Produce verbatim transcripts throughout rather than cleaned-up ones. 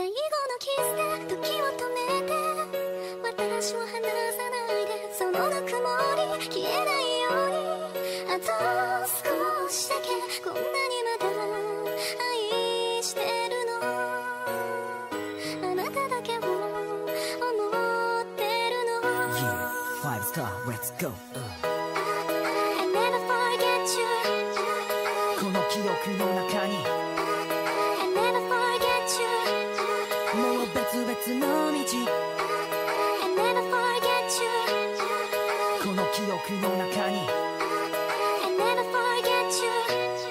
最後のキスで時を止めて私を離さないで、そのぬくもり消えないようにあと少しだけ、こんなにまだ愛してるの、あなただけを思ってるの。 Yeah, five star, let's go、uh. I never forget you、 この記憶の中に I never forget you、 もう別々の道 I never forget you、 この記憶の中に I never forget you、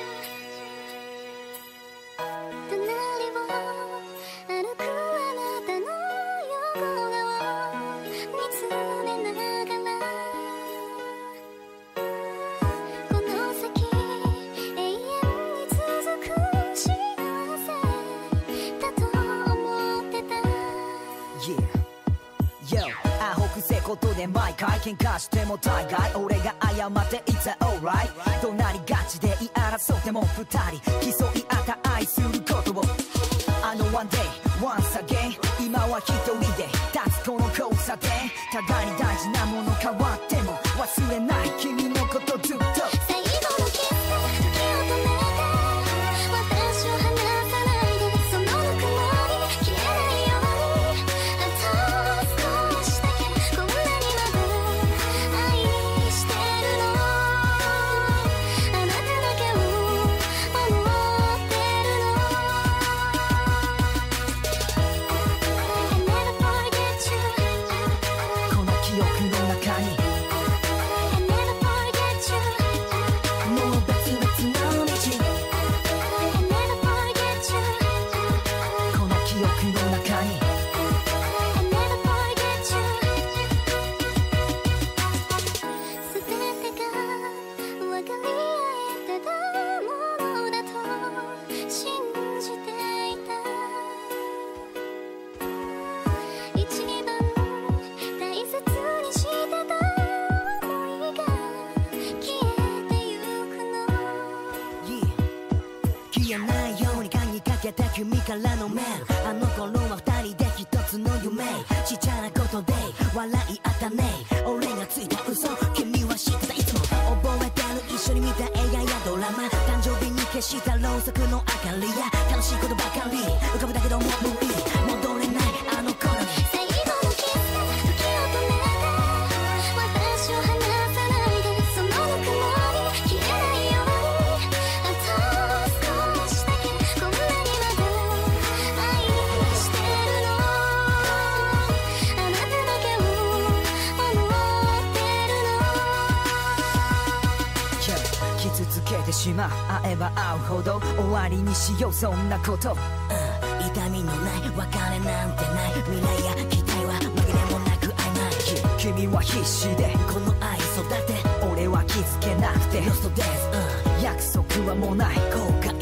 隣を歩くあなたの横顔見つめながら、この先永遠に続く幸せだと思ってた。 Yeah Yo アホくせことで毎回喧嘩しても大概俺が謝って It's alright、 怒鳴りがちで言い争っても二人競い合った愛することを、あの one day once again 今は一人で立つこの交差点、互いに大事なもの変わっても忘れない君のことずっと。 最後のキスで時を止めて私を離さないで、そのぬくもり消えないようにあと少しだけ、こんなにまだ愛してるの、あなただけを思ってるの。 I never forget you、 この記憶の中に I never forget you、 もう別々の道 I never forget you、 この記憶の中に I never forget you、 全てが分かり合えてたものだと信じていた。一番大切にしてた想いが消えてゆくの。 Yeah 消えないように鍵かけた君からのメール、あの頃は二人で一つの夢、ちっちゃなことで笑い合ったね、俺がついた嘘君は知ってたいつも覚えてる、一緒に見た映画やドラマ、誕生日に消したろうそくの明かりや楽しいことばかり浮かぶだけどもう無理戻れないあの頃に。 最後のキスで時を止めて私を離さないで、そのぬくもり消えないようにあと少しだけ、こんなにまだ愛してるの、あなただけを思ってるの。 Yeah 傷つけてしまう会えば会うほど終わりにしようそんなこと、うん、痛みのない別れなんてない、未来や期待は紛れもなく曖昧、君は必死でこの愛育て俺は気づけなくて Lost days、うん、約束はもうない後悔